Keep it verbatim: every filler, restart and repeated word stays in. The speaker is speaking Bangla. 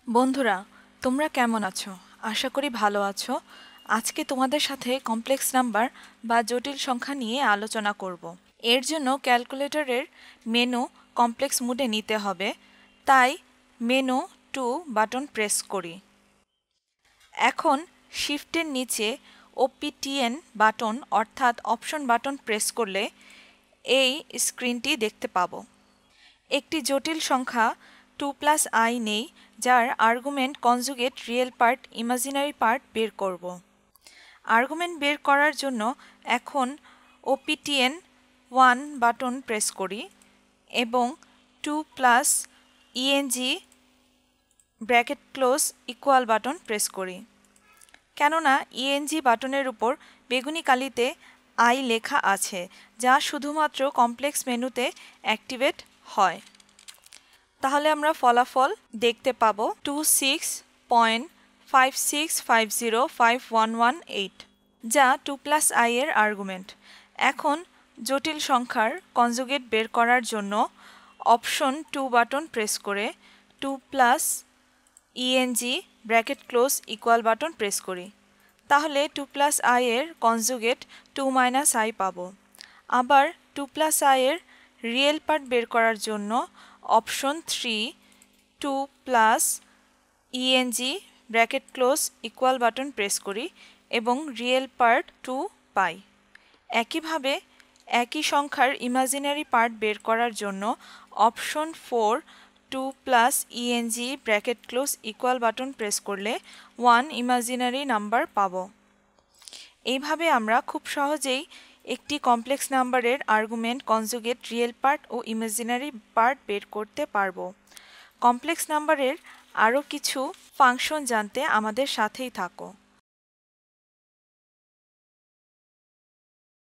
বন্ধুরা, তোমরা কেমন আছো? আশা করি ভালো আছো। আজকে তোমাদের সাথে কমপ্লেক্স নাম্বার বা জটিল সংখ্যা নিয়ে আলোচনা করব। এর জন্য ক্যালকুলেটরের মেনু কমপ্লেক্স মোডে নিতে হবে, তাই মেনু টু বাটন প্রেস করি। এখন শিফটের নিচে ওপিটিএন বাটন অর্থাৎ অপশন বাটন প্রেস করলে এই স্ক্রিনটি দেখতে পাবো। একটি জটিল সংখ্যা টু প্লাস আই নেই, যার argument conjugate real part imaginary part বের করব। আর্গুমেন্ট বের করার জন্য এখন ওপিটিএন ওয়ান বাটন প্রেস করি এবং two plus ENG bracket close equal button press করি। কেননা ইএনজি বাটনের উপর বেগুনি কালিতে আই লেখা আছে, যা শুধুমাত্র কমপ্লেক্স মেনুতে অ্যাক্টিভেট হয়। তাহলে আমরা ফলাফল দেখতে পাবো two six point five six five zero five one one eight, যা টু প্লাস আই এর আর্গুমেন্ট। এখন জটিল সংখ্যার কনজুগেট বের করার জন্য অপশন টু বাটন প্রেস করে two plus ENG bracket close equal button press করি। তাহলে টু প্লাস আই এর কনজুগেট টু মাইনাস আই পাবো। আবার টু প্লাস আই এর রিয়েল পার্ট বের করার জন্য option three two plus ENG bracket close equal button press করি এবং রিয়েল পার্ট টু পাই। একইভাবে একই সংখ্যার ইমাজিনারি পার্ট বের করার জন্য option four two plus ENG bracket close equal button press করলে ওয়ান ইমাজিনারি নাম্বার পাবো। এইভাবে আমরা খুব সহজেই একটি কমপ্লেক্স নাম্বারের আর্গুমেন্ট কনজুগেট রিয়েল পার্ট ও ইমাজিনারি পার্ট বের করতে পারবো। কমপ্লেক্স নাম্বারের আরও কিছু ফাংশন জানতে আমাদের সাথেই থাকো।